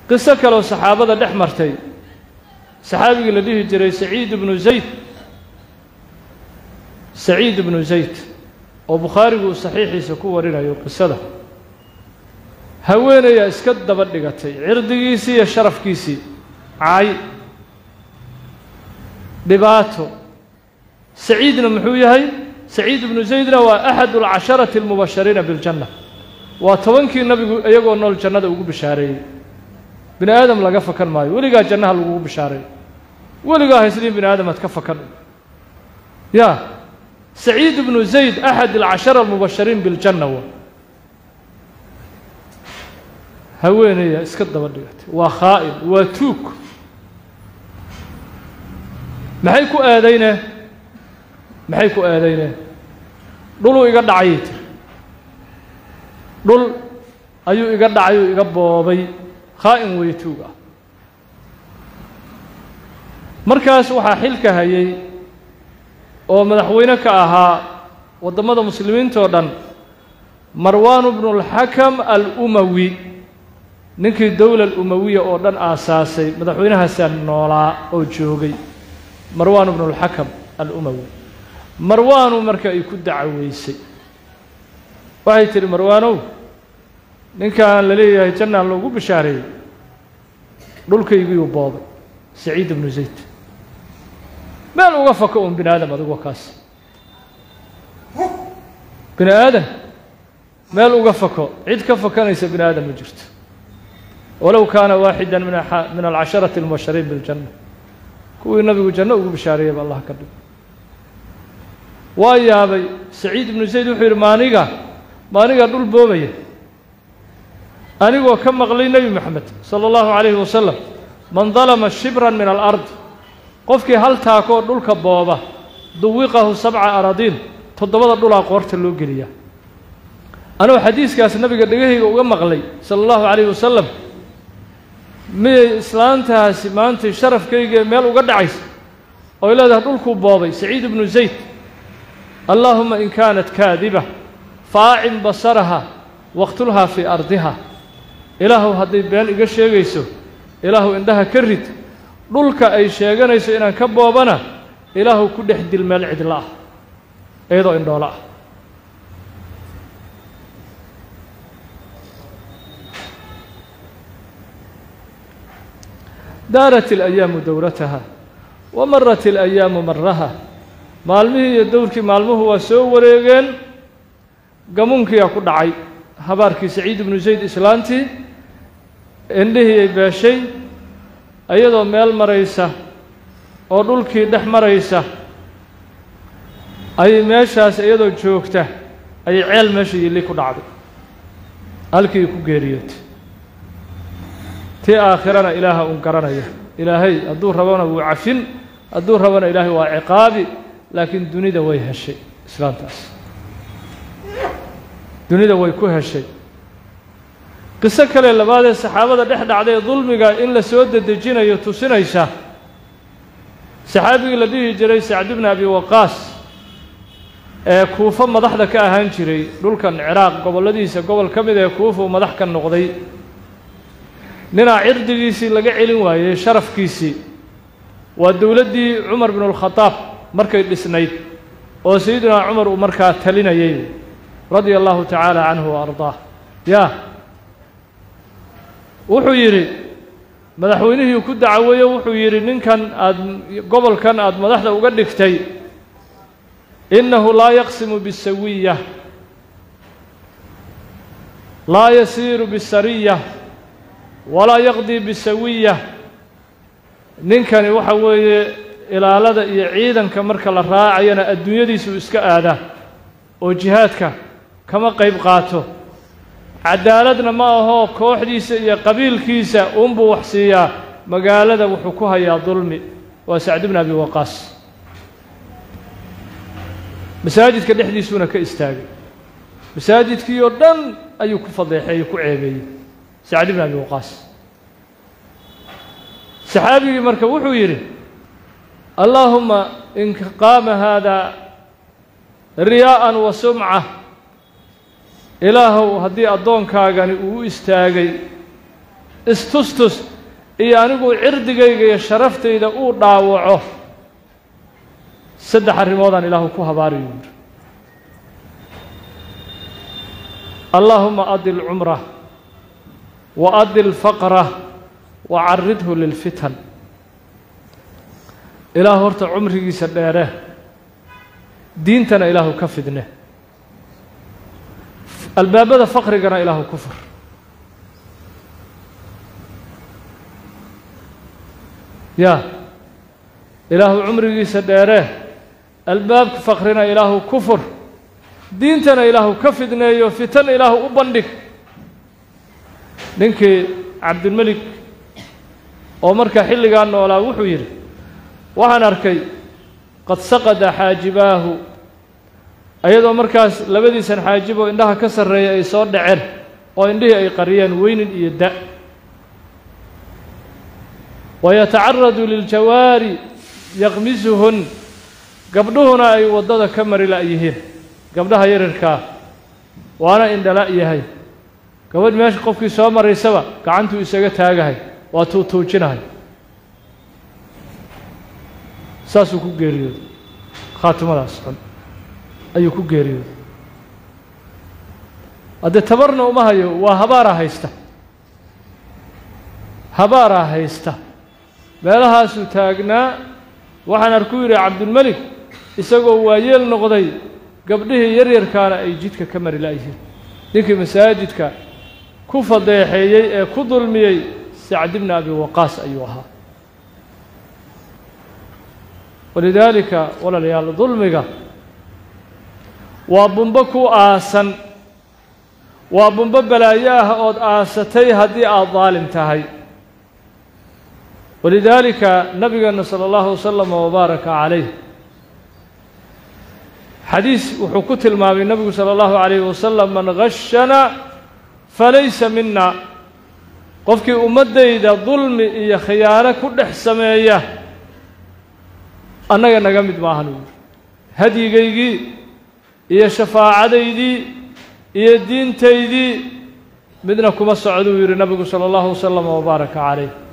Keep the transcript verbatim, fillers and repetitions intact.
قصة كلو صحابة دح مرتين صحابي الذي جري سعيد بن زيد سعيد بن زيد وبخاري صحيح يسكو ورنا يو قصة هوين يا اسكت دبدغتي عرديسي يا شرف كيسي عاي دباتو سعيد محو يحي سعيد بن زيد هو احد العشرة المبشرين بالجنة وتوانكي النبي ايغو نول جنة ugu bishaareeyay bini aadam laga fakan maayo waliga jannaha lagu bishaareeyay waliga haysnin bini aadam ad ka fakan ya سعيد بن زيد احد العشرة المبشرين بالجنة هوينيا اسك دبدغت waa khaa'in waa tuug maxay ku aadayna maxay ku aadayna dhulu iga dhacay dhul ayuu iga dhacay iga boobay khaa'in way tuuga markaas waxa xilka hayay oo madaxweyne ka ahaa wadamada muslimiinta oo dhan Marwan ibn al-Hakam al-Umawi ninkii dawla al-Umawiya oo dhan aasaasay madaxweynahaas noolaa oo joogay Marwan ibn al-Hakam al-Umawi Marwan marka ay ku dacaweysay waxay tiri Marwanow ninkaan la leeyahay janna lagu bishaareeyay dhulkaygu boobay Saciid ibn Zayd meel uga fako um bini aadam adigu kaas bini aadam meel uga fako cid ka fakanaysa bini aadam ma jirto ولو كان واحدا من من العشرة المبشرين بالجنة كوي النبي جنة وبشارية بالله كريم ويا أبي سعيد بن زيد وحير مانيقا مانيقا دول بوبية أنيقا كم مغلي النبي محمد صلى الله عليه وسلم من ظلم شبرا من الأرض قفك هل تاكو دول كبوبة دوقه سبع أراضين تضبط دول قورت اللوجلية أنا حديث كاس النبي قد جه ومغلي صلى الله عليه وسلم مي إسلامتها مانت شرف كي ميل وقد عيس أو إلى ذا دولكو بابي سعيد بن زيد اللهم إن كانت كاذبة فاعم بصرها واقتلها في أرضها إلهو هدي بيان إيقا شيغيسو إلهو إندها كرد دولك أي شيغانيسو إنان كبوبنا إلهو كل حد المال عد الله أيضا إن دولا دارت الأيام دورتها ومرت الأيام مرها مالمه يدورك مالمه وسو وريغن قمونك يكون دعي هبارك سعيد بن زيد إسلانتي عنده باشي أيضا ميل مريسة ودولك دح مريسة أي ماشاس أيضا جوكته أي عيل ماشي اللي كون عبد ألكي يكون قيريت تي آخرنا إله أنكرنا إلهي الدور ربنا وعفن الدور ربنا إلهي وعقابي لكن دوني دوي هالشيء إسلام تاس دوني دوي كوه هالشيء قصة كلا اللي بعد الصحابة ده إحدى عليه ظلم قال إن لسود الدجينة يتوسنا يشاه صحابي الذي جري سعد بن أبي وقاص كوفة مضحدة كأهان جري دول كان العراق قبل الذي قبل كم إذا كوفة ومضح كان نقضي ننا عرديسي لقى علم واي شرف كيسي والدولدي عمر بن الخطاب مركز السنيد وسيدنا عمر ومركز تلينا يي رضي الله تعالى عنه وارضاه يا وحيري مدحوينه يكون دعويه وحيري نين كان قبل كان اد مدحده uga dhigtay انه لا يقسم بالسويه لا يسير بالسريه ولا يقضي بالسوية نينكاني waxa weeye ilaalada iyo ciidanka marka la raacayna adduunyadiisu iska aada oo jihaadka kama qayb qaato cadaaladna ma aho kooxdiisa iyo qabiilkiisa uun buu wax siiyaa magaalada wuxuu ku hayaa dulmi waa Sa'd ibn Abi Waqqas masaajidka dhexdiisuna ka istaagay masaajidkii oo dhan ayuu ku fadeexay ku ceebeeyay سعد بن أبي وقاص صحابي مركب وحو يري اللهم إن قام هذا رياء وسمعة إلهو هدي أدون كاغاني وإستاغي istustus iyo anigu cirdigayga iyo sharaftayda uu dhaawaco saddex arrimoodaan ilaahu ku habaariyo yidhi allaahuma adi lcumra wa adi lfaqra wa caridhu lilfitan ilaahu horta cumrigiisa dheere diintana ilaahu ka fidne albaabada faqrigana ilaahu ku fur yaa ilaahu cumrigiisa dheere albaabka faqrina ilaahu ku fur diintana ilaahu ka fidneeyo fitan ilaahu u bandhig ninkii cabdilmelik oo markaa xilligaa noolaa wuxuu yidhi waxaan arkay qad saqada xaajibaahu ayadoo markaas labadiisan xaajib oo indhaha ka sarreeya ay soo dhaceen oo indhihii ay qariyeen weynin iyo da' wayatacaradu liljawaari yaqmisuhun gabdhuhuna ay waddada ka mari la'yihiin gabdhaha yarirkaa waana indhala' yahay gabadh meesha qofkii soo maraysaba gacantuu isaga taagahay waa tuutuujinahay saasuu ku geeriyooday khaatimadaas xun ayuu ku geeriyooday haddee tabarna uma hayo waa habaaraa haysta habaaraa haysta meelahaasuu taagnaa waxaan arku yidhi cabdilmelik isagoo waayeel noqday gabdhihii yaryarkaana ay jidka ka mari la'yihiin ninkii masaajidka ku fadeexeeyey ee ku dulmiyey sacd ibni abi waqaas ayuu ahaa walidaalika walaalayaal dulmiga waa bumbo ku aasan waa bumbo balaayo ah ood aasatay haddii aad daalim tahay walidaalika nabigeena sala allahu wasalama wabaaraka calayh xadiis wuxuu ku tilmaamay nabigu sala allahu calayhi wasalam man gashana falaysa mina qofkii ummaddayda dulmi iyo khiyaano ku dhex sameeya annaga naga mid maahan uu yidhi hadyigaygii iyo shafaacadaydii iyo diintaydii midna kuma socduu yidhi nabigu sala allahu wasalama wabaaraka calayh